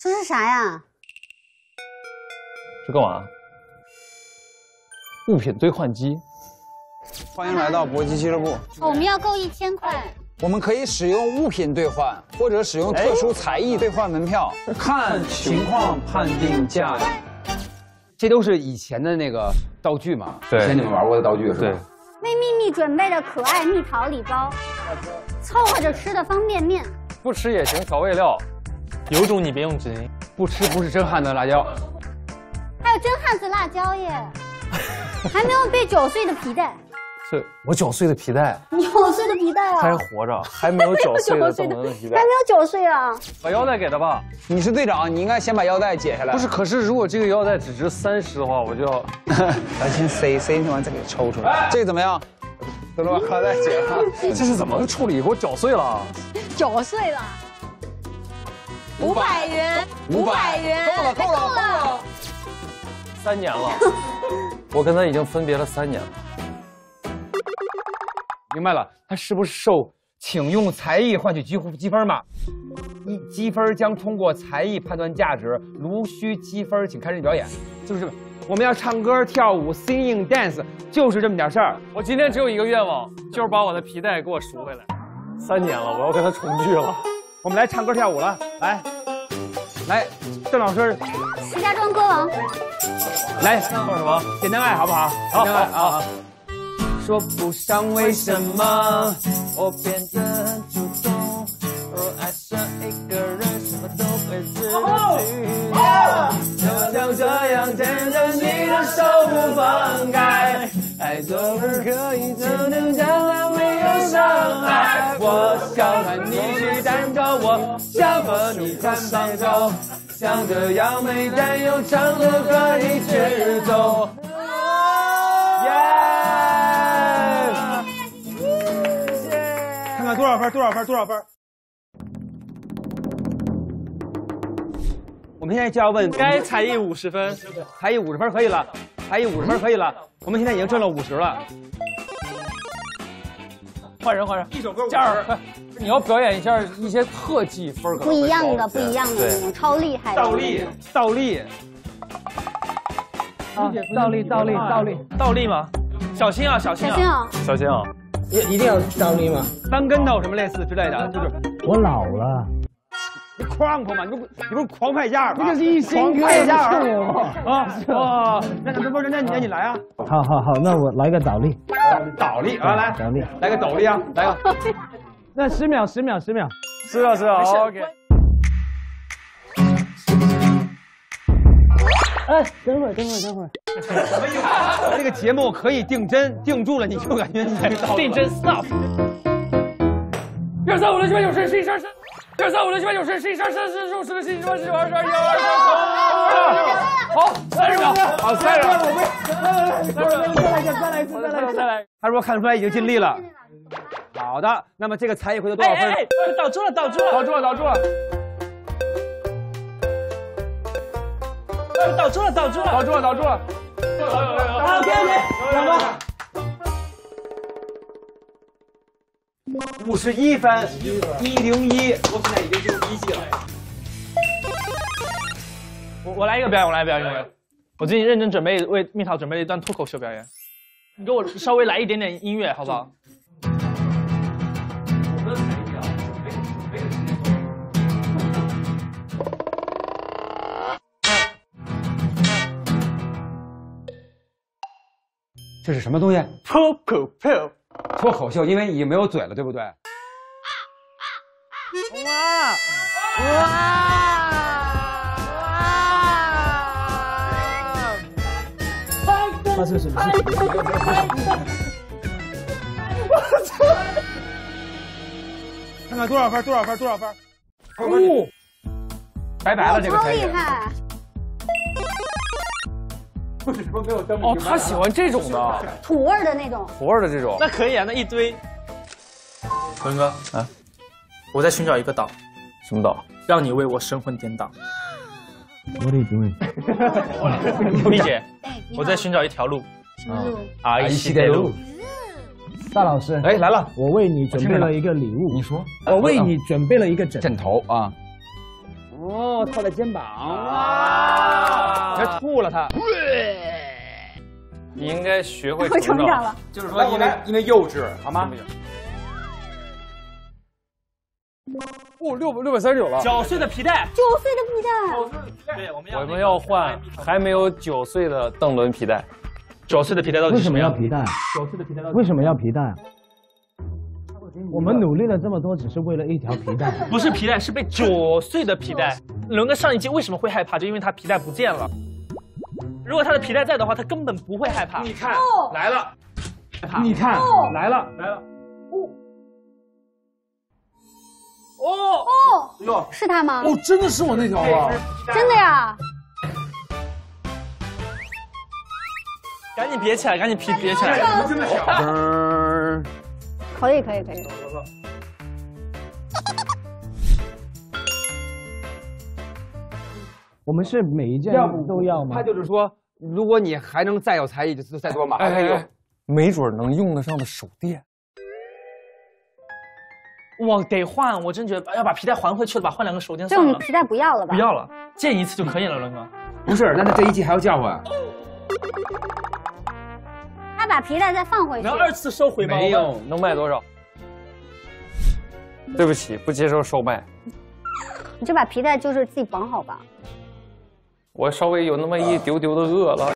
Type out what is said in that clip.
这是啥呀？ 这干嘛？物品兑换机。 欢迎来到搏击俱乐部。 我们要够1000块。 我们可以使用物品兑换，或者使用特殊才艺兑换门票，看情况判定价格。 这都是以前的那个道具嘛？ 对， 以前你们玩过的道具是吧？ 对。 为秘密准备的可爱蜜桃礼包，凑合着吃的方便面。 不吃也行，调味料。有种你别用纸巾。 不吃不是真汉子辣椒。 还有真汉子辣椒耶！还没有被9碎的皮带。 是我9碎的皮带。 你9碎的皮带啊！ 还活着，还没有9碎的邓伦的皮带。 还没有9碎啊！ 把腰带给他吧。 你是队长，你应该先把腰带解下来。 不是，可是如果这个腰带只值30的话，我就要。 咱先塞完再给抽出来。这个怎么样？都能把腰带解了。 这是怎么处理？给我搅碎了。 搅碎了。500元，500元，够了。 3年了，我跟他已经分别了3年了。 明白了，他是不是受请用才艺换取积分嘛？积分将通过才艺判断价值，如需积分，请开始表演。就是我们要唱歌、跳舞 ，singing dance， 就是这么点事儿。 我今天只有一个愿望，就是把我的皮带给我赎回来。3年了，我要跟他重聚了。 我们来唱歌跳舞了，来，邓老师， 石家庄歌王， 来唱什么？ 简单爱好不好？ 好， 简单爱啊。说不上为什么我变得很主动，我爱上一个人，什么都会知道去。就这样牵着你的手不放开，爱总是可以就能让它没有伤害。我想和你去蛋糕，我想和你看棒球，像这样美但又长得可以节奏。看看多少分？我们现在就要问， 该才艺50分， 才艺50分可以了，我们现在已经挣了50了。 换人，一首歌加2。你要表演一些特技分， 不一样的那种，超厉害的。 倒立。 啊，倒立吗？小心啊！ 一定要倒立吗？ 翻跟头什么类似之类的，就是我老了。 你哐嘛，你不是狂派架吗？ 这就是一心派架啊！ 那你来啊！ 好，那我来个倒立。 倒立啊，来个倒立啊，来个。 那10秒。 是啊 ，OK。 哎，等会儿。 这个节目可以定针，定住了你就感觉你定针 stop。1、2、3、5、6、7、8、9、10、11、12、13。1、2、3、5、6、7、8、9、10、11、12、13、14、15、16、17、18、19、20、21、22、23、好，30秒，好，30秒。再来。 他说看出来已经尽力了。好的，那么这个才艺回头多少分？ 倒住了。 倒住了。 好，给两个。 51分，101，我现在已经进入1季了。 我来一个表演，我最近认真准备为蜜桃准备了一段脱口秀表演，你给我稍微来一点点音乐好不好？ 这是什么东西？脱口秀，因为已经没有嘴了，对不对？ 发生什么事情？ 我操！看看多少分？哦，拜拜了，这个才艺。 超厉害！ 为什么没有灯？ 哦，他喜欢这种的， 土味的那种。 土味的这种，那可以啊，那一堆。文哥啊，我在寻找一个岛。什么岛？让你为我神魂颠倒。 What are you doing？ 蜜姐，我在寻找一条路。 什么路 ？R E C的路。 大老师， 哎，来了， 我为你准备了一个礼物。 你说， 我为你准备了一个枕头啊。 哦，套在肩膀。哇！别吐了他。 你应该学会我成长了。 就是说，因为幼稚，好吗？哦，639了。 9岁的皮带 ，9岁的皮带。 对，我们要换还没有9岁的邓伦皮带。 9岁的皮带到底为什么要皮带 ？9岁的皮带到底为什么要皮带？我们努力了这么多，只是为了一条皮带。 不是皮带，是被9岁的皮带。伦哥上一季为什么会害怕？就因为他皮带不见了。如果他的皮带在的话，他根本不会害怕。 你看，来了，你看，来了。 哦，是他吗？ 哦，真的是我那条啊！ 真的呀！ 赶紧别起来，赶紧别起来！ 真的小。 可以。 我们是每一件都要吗？ 他就是说，如果你还能再有才艺，就再多嘛。 哎，没准能用得上的手电。 哇，得换！我真觉得要把皮带还回去了吧，换2个手电这算了。 种皮带不要了吧？ 不要了，见一次就可以了，伦哥。 不是，那他这一季还要叫唤。 他把皮带再放回去。 能2次收回吗？ 没有，能卖多少？对不起，不接受售卖。 你这把皮带就是自己绑好吧。 我稍微有那么一丢丢的饿了。